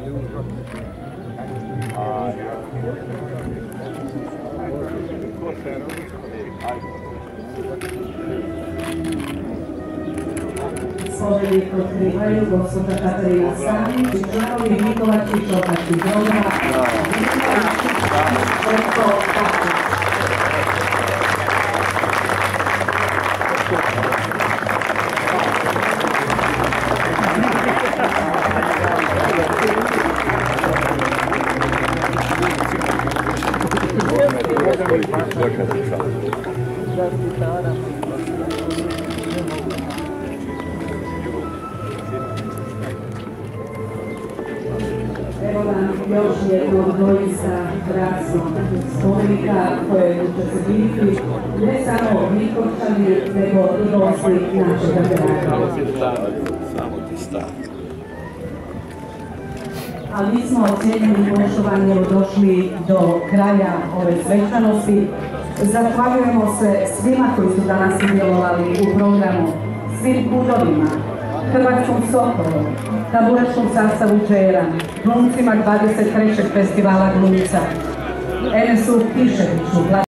Spomenik otkrivaju gospođa Katarina Stanić i članovi Mikovački Čopački program. Evo nam još jednog doista krasnog spomenika koje će se biti ne samo Mikovčani, nego i gosti našega grada. A mi smo cijenjeni poštovanje došli do kraja ove svečanosti. Zahvaljujemo se svima koji su danas sudjelovali u programu, svim kudovima, Hrvatskom Sokolu, tabureškom sastavu Džera, glumcima 23. festivala glumca, NSU Kiševiću,